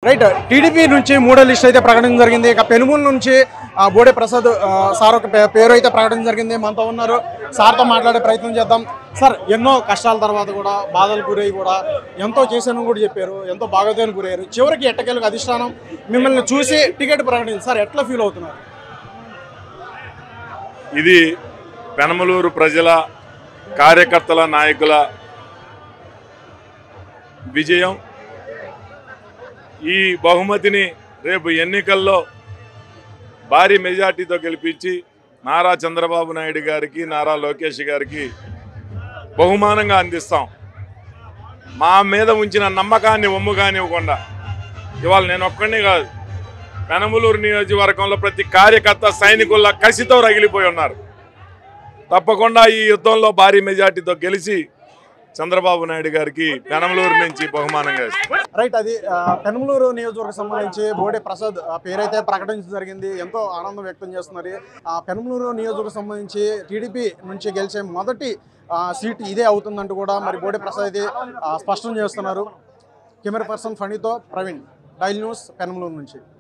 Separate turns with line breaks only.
Right TDP నుంచి మూడో list అయితే ప్రకటించడం జరిగింది. ఇక పెనుమూలు నుంచి బోడే ప్రసాద్ సార్ ఒక పేరు అయితే ప్రకటించడం జరిగింది. మనతో ఉన్నారు, సార్తో మాట్లాడే ప్రయత్నం చేద్దాం. సార్, ఎన్నో కష్టాల తర్వాత కూడా బాధలు గురై కూడా ఎంతో చేశాను కూడా చెప్పారు, ఎంతో బాగోదేని గురయ్యారు. చివరికి ఎట్టకేలకు అధిష్టానం మిమ్మల్ని చూసి టికెట్ ప్రకటించి సార్ ఎట్లా ఫీల్ అవుతున్నారు?
ఇది పెనమలూరు ప్రజల కార్యకర్తల నాయకుల విజయం. ఈ బహుమతిని రేపు ఎన్నికల్లో భారీ మెజార్టీతో గెలిపించి నారా చంద్రబాబు నాయుడు గారికి, నారా లోకేష్ గారికి బహుమానంగా అందిస్తాం. మా మీద ఉంచిన నమ్మకాన్ని ఒమ్ము కానివ్వకుండా ఇవాళ నేను ఒక్కడిని కాదు, పెనమలూరు నియోజకవర్గంలో ప్రతి కార్యకర్త సైనికుల కసితో రగిలిపోయి ఉన్నారు. తప్పకుండా ఈ యుద్ధంలో భారీ మెజార్టీతో గెలిచి చంద్రబాబు నాయుడు గారికి పెనమలూరు నుంచి బహుమానంగా ఇస్తారు.
రైట్, అది పెనమలూరు నియోజకవర్గం సంబంధించి బోడే ప్రసాద్ పేరైతే ప్రకటించడం జరిగింది. ఎంతో ఆనందం వ్యక్తం చేస్తున్నారు. పెనమలూరు నియోజకవర్గం సంబంధించి టీడీపీ నుంచి గెలిచే మొదటి సీట్ ఇదే అవుతుందంటూ కూడా మరి బోడే ప్రసాద్ అయితే స్పష్టం చేస్తున్నారు. కెమెరా పర్సన్ ఫణితో ప్రవీణ్, డైల్ న్యూస్, పెనమలూరు నుంచి.